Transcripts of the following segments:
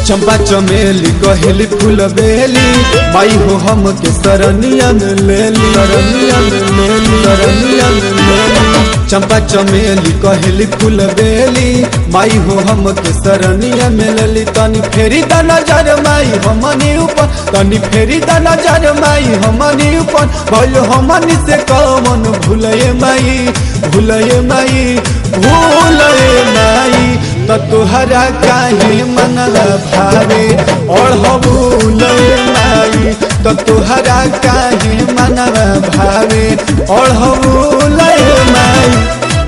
चंपा चमेली कहेली फूल बेली माई हो हम के सरनिया में लेली सरनिया में लेली सरनिया में लेली। चंपा चमेली कहेली फूल बेली माई हो हम के सरनिया में लेली। तनी फेरी दा नजर माई हमनी ऊपर तनी फेरी दा नजर माई हमनी ऊपर भइल हमनी से कौन भूलए माई भूलए माई भूलए माई। त तोहरा काहे मनवा भावे और भूलए माई त तोहरा काहे मनवा भावे और भूलए माई।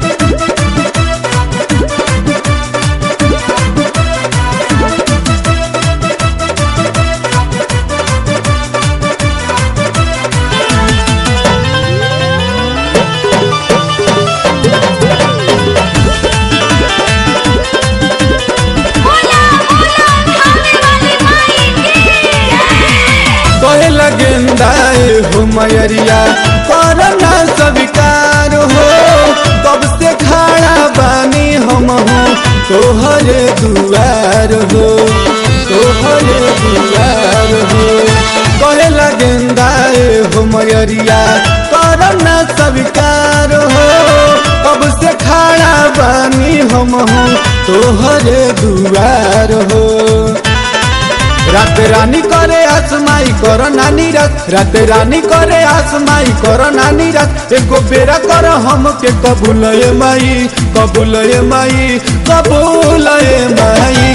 गेंदाए हो मयरिया करना स्वीकार हो कब से खड़ा बानी हम हो तोहरे दुआर हो तोहरे दुआर हो। कहेला गेंदाए हो मयरिया करना स्वीकार हो कब से खड़ा बानी हम हो तोहरे दुआर हो। रात रानी करे आसमाई कर नानी रात रात रानी करे आसमाई कर नानी रात एको बेरा कर हम के कबूलए माई कबूलए माई कबूलए माई।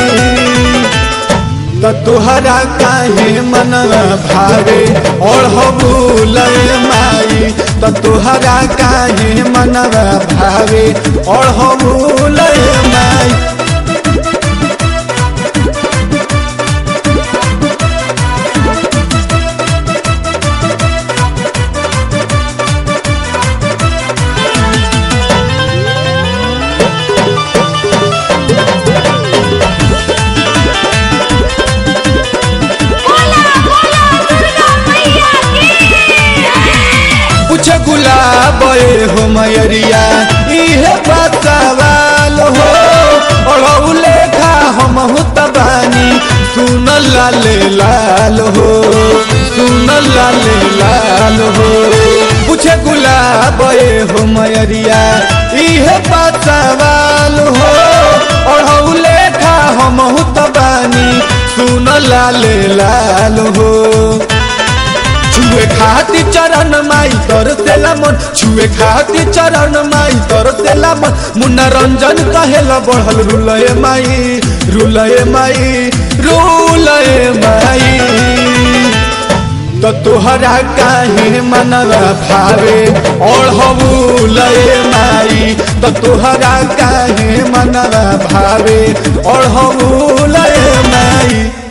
त तोहरा काहे मनवा भावे और भूलए माई त तोहरा काहे मनवा भावे और भूलए माई। गुलाब हो मयरिया इहे बात सवाल हो और लेखा हम तबानी सुन लाले लाल हो सुन लाले लाल हो। पूछे गुलाब हो मयरिया इहे बात सवाल हो और लेखा हम तबानी सुन लाले लाल हो। छुए खाती चरण माई तर सेला मन छुए खाती चरण माई तर सेला मन मुन्ना रंजन कहेला बढ़ल रुलए माई रुलए माई रुलए माई। त तोहरा काहे मनवा भावे और भूलए माई त तोहरा काहे मनवा भावे और भूलए माई।